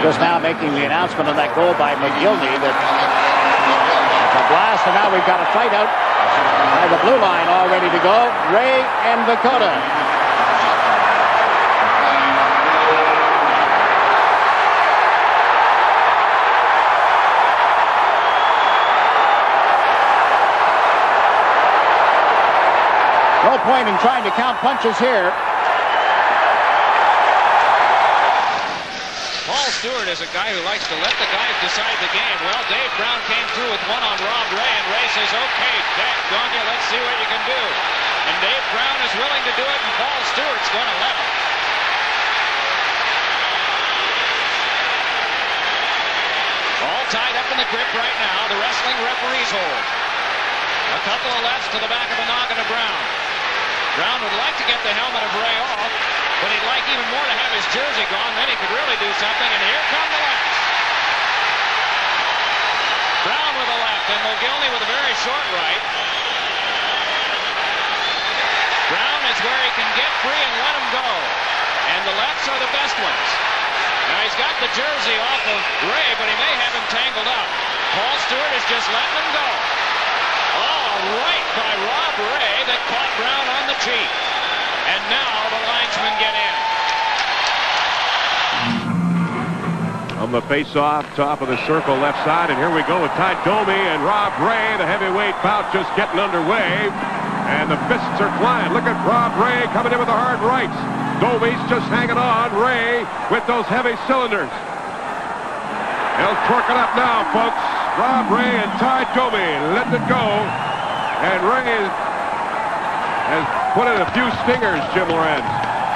Just now making the announcement on that goal by McGillney that it's a blast, and now we've got a fight out by the blue line all ready to go. Ray and Dakota. No point in trying to count punches here. Paul Stewart is a guy who likes to let the guys decide the game. Well, Dave Brown came through with one on Rob Ray, and Ray says, okay, daggone you, let's see what you can do. And Dave Brown is willing to do it, and Paul Stewart's going to let him. All tied up in the grip right now. The wrestling referees hold. A couple of lefts to the back of the noggin of Brown. Brown would like to get the helmet of Ray off, but he'd like even more to have his jersey gone. Then he could really do something, and here come the lefts. Brown with a left, and McGillney with a very short right. Brown is where he can get free and let him go. And the lefts are the best ones. Now he's got the jersey off of Ray, but he may have him tangled up. Paul Stewart is just letting him go. Oh, right by Rob Ray that caught Brown on the cheek. And now the linesmen get in. On the face-off, top of the circle, left side, and here we go with Ty Domi and Rob Ray. The heavyweight bout just getting underway, and the fists are flying. Look at Rob Ray coming in with the hard rights. Domi's just hanging on. Ray with those heavy cylinders. He'll torque it up now, folks. Rob Ray and Ty Domi letting it go. And Ray has put in a few stingers, Jim Lorenz.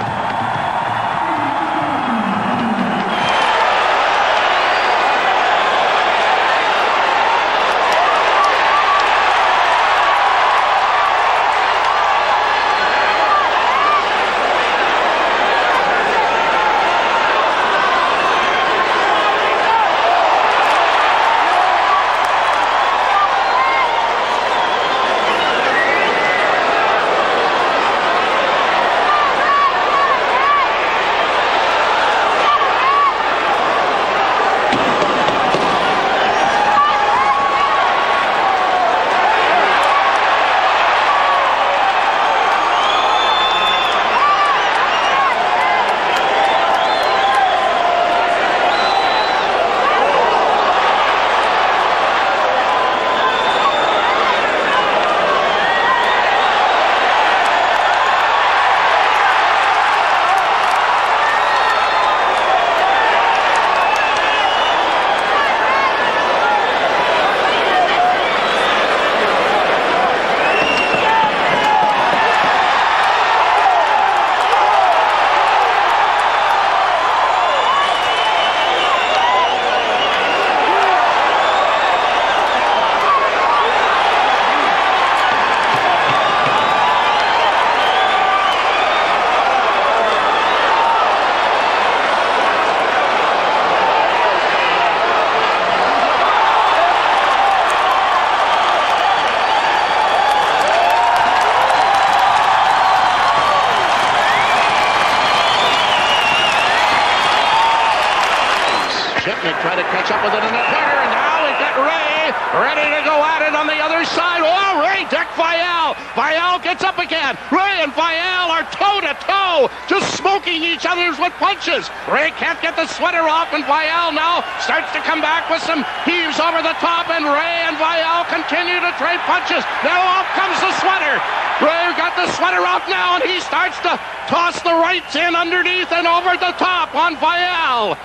Try to catch up with it in the corner, and now we've got Ray ready to go at it on the other side. Oh, Ray decked Vial. Vial gets up again. Ray and Vial are toe-to-toe, just smoking each other with punches. Ray can't get the sweater off, and Vial now starts to come back with some heaves over the top, and Ray and Vial continue to trade punches. Now off comes the sweater. Ray got the sweater off now, and he starts to toss the rights in underneath and over the top on Vial.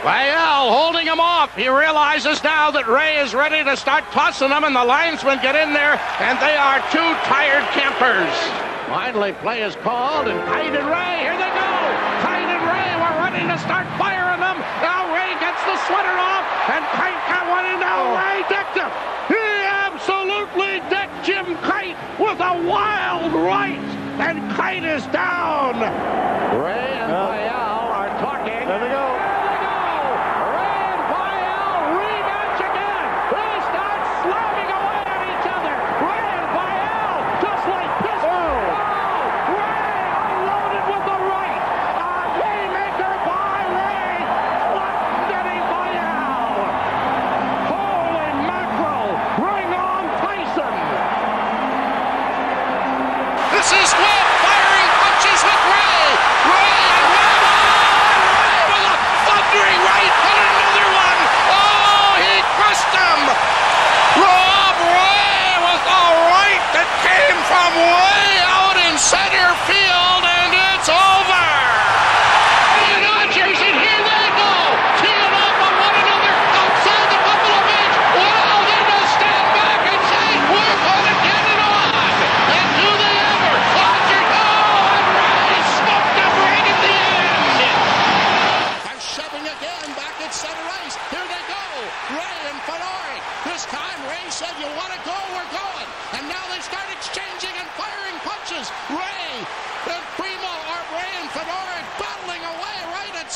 Vial holding him off. He realizes now that Ray is ready to start tossing them, and the linesmen get in there, and they are two tired campers. Finally, play is called, and Kite and Ray, here they go. Kite and Ray were ready to start firing them. Now Ray gets the sweater off, and Kite got one, and now Ray decked him. He absolutely decked Jim Kite with a wild right, and Kite is down. Ray and Vial are talking. There they go.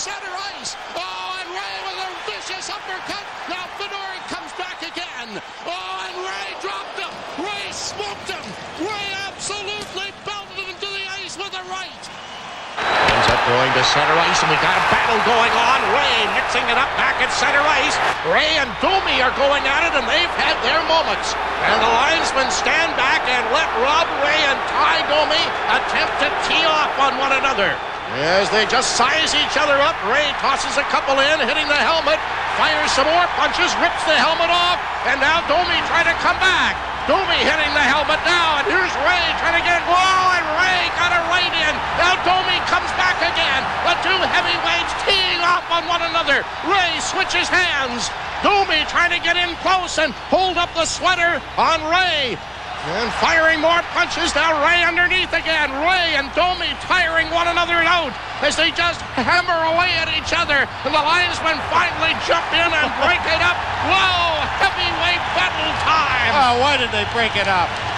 center ice. Oh, and Ray with a vicious uppercut. Now Fedor comes back again. Oh, and Ray dropped him. Ray smoked him. Ray absolutely belted him to the ice with a right. Ends up going to center ice, and we got a battle going on. Ray mixing it up back at center ice. Ray and Domi are going at it, and they've had their moments. And the linesmen stand back and let Rob Ray and Ty Domi attempt to tee off on one another. As they just size each other up, Ray tosses a couple in, hitting the helmet, fires some more punches, rips the helmet off, and now Domi trying to come back. Domi hitting the helmet now, and here's Ray trying to get it. Whoa, and Ray got it right in. Now Domi comes back again. The two heavyweights teeing off on one another. Ray switches hands. Domi trying to get in close and hold up the sweater on Ray. And firing more punches. Now Ray underneath again. Ray and Domi tiring one another out as they just hammer away at each other. And the linesmen finally jump in and break it up. Whoa, heavyweight battle time. Oh, why did they break it up?